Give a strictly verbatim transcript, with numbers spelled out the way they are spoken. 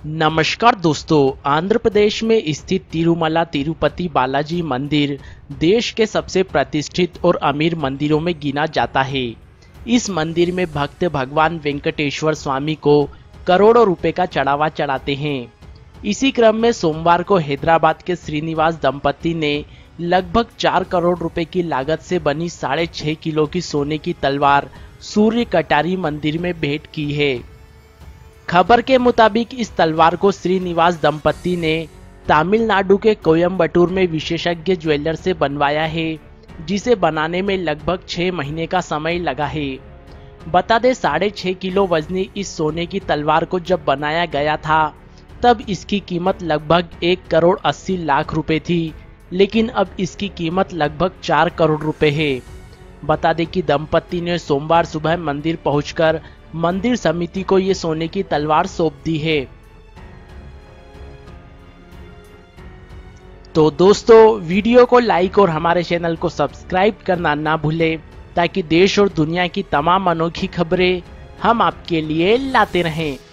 नमस्कार दोस्तों, आंध्र प्रदेश में स्थित तिरुमला तिरुपति बालाजी मंदिर देश के सबसे प्रतिष्ठित और अमीर मंदिरों में गिना जाता है। इस मंदिर में भक्त भगवान वेंकटेश्वर स्वामी को करोड़ों रुपए का चढ़ावा चढ़ाते हैं। इसी क्रम में सोमवार को हैदराबाद के श्रीनिवास दंपति ने लगभग चार करोड़ रुपए की लागत से बनी साढ़े छह किलो की सोने की तलवार सूर्य कटारी मंदिर में भेंट की है। खबर के मुताबिक इस तलवार को श्रीनिवास दंपति ने तमिलनाडु के कोयम्बटूर में विशेषज्ञ ज्वेलर से बनवाया है, जिसे बनाने में लगभग छह महीने का समय लगा है। बता दें, साढ़े छह किलो वजनी इस सोने की तलवार को जब बनाया गया था तब इसकी कीमत लगभग एक करोड़ अस्सी लाख रुपए थी, लेकिन अब इसकी कीमत लगभग चार करोड़ रुपए है। बता दें कि दंपति ने सोमवार सुबह मंदिर पहुंचकर मंदिर समिति को ये सोने की तलवार सौंप दी है। तो दोस्तों, वीडियो को लाइक और हमारे चैनल को सब्सक्राइब करना ना भूलें, ताकि देश और दुनिया की तमाम अनोखी खबरें हम आपके लिए लाते रहें।